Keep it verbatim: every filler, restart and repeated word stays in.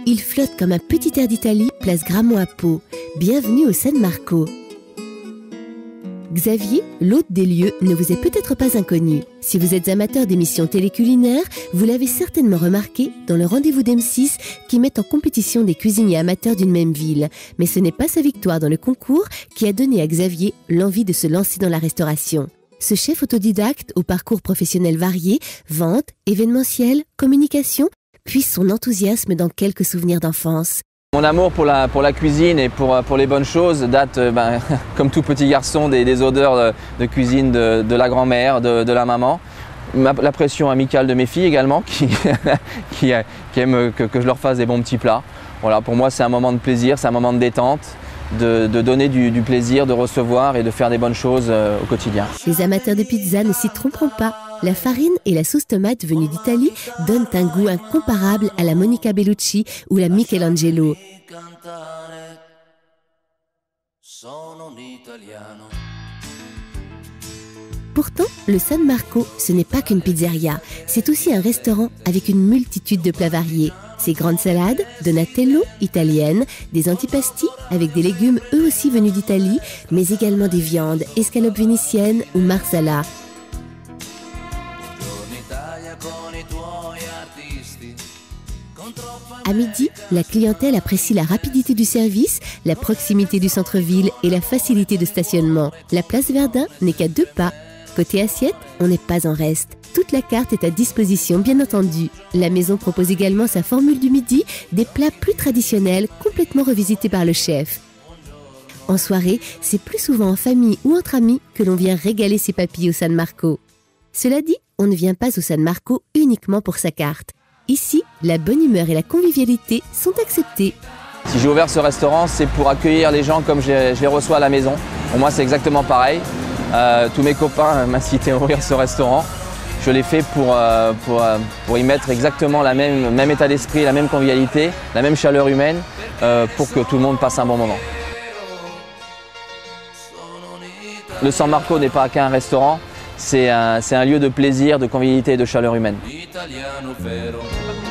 Il flotte comme un petit air d'Italie, place Gramo à Pau. Bienvenue au San Marco. Xavier, l'hôte des lieux, ne vous est peut-être pas inconnu. Si vous êtes amateur d'émissions téléculinaires, vous l'avez certainement remarqué dans le rendez-vous d'M six qui met en compétition des cuisiniers amateurs d'une même ville. Mais ce n'est pas sa victoire dans le concours qui a donné à Xavier l'envie de se lancer dans la restauration. Ce chef autodidacte au parcours professionnel varié, vente, événementiel, communication, puise son enthousiasme dans quelques souvenirs d'enfance. Mon amour pour la, pour la cuisine et pour, pour les bonnes choses date, ben, comme tout petit garçon, des, des odeurs de, de cuisine de, de la grand-mère, de, de la maman. Ma, la pression amicale de mes filles également, qui, qui, qui aiment que, que je leur fasse des bons petits plats. Voilà, pour moi, c'est un moment de plaisir, c'est un moment de détente, de, de donner du, du plaisir, de recevoir et de faire des bonnes choses euh, au quotidien. Les amateurs de pizza ne s'y tromperont pas. La farine et la sauce tomate venue d'Italie donnent un goût incomparable à la Monica Bellucci ou la Michelangelo. Pourtant, le San Marco, ce n'est pas qu'une pizzeria, c'est aussi un restaurant avec une multitude de plats variés. Ses grandes salades, Donatello, italiennes, des antipasti avec des légumes eux aussi venus d'Italie, mais également des viandes, escalopes vénitiennes ou marsala. À midi, la clientèle apprécie la rapidité du service, la proximité du centre-ville et la facilité de stationnement. La place Verdun n'est qu'à deux pas. Côté assiette, on n'est pas en reste. Toute la carte est à disposition, bien entendu. La maison propose également sa formule du midi, des plats plus traditionnels, complètement revisités par le chef. En soirée, c'est plus souvent en famille ou entre amis que l'on vient régaler ses papilles au San Marco. Cela dit, on ne vient pas au San Marco uniquement pour sa carte. Ici, la bonne humeur et la convivialité sont acceptées. Si j'ai ouvert ce restaurant, c'est pour accueillir les gens comme je, je les reçois à la maison. Pour moi, c'est exactement pareil. Euh, tous mes copains m'incitaient à ouvrir ce restaurant. Je l'ai fait pour, euh, pour, euh, pour y mettre exactement le même, même état d'esprit, la même convivialité, la même chaleur humaine euh, pour que tout le monde passe un bon moment. Le San Marco n'est pas qu'un restaurant. C'est un, c'est un lieu de plaisir, de convivialité et de chaleur humaine.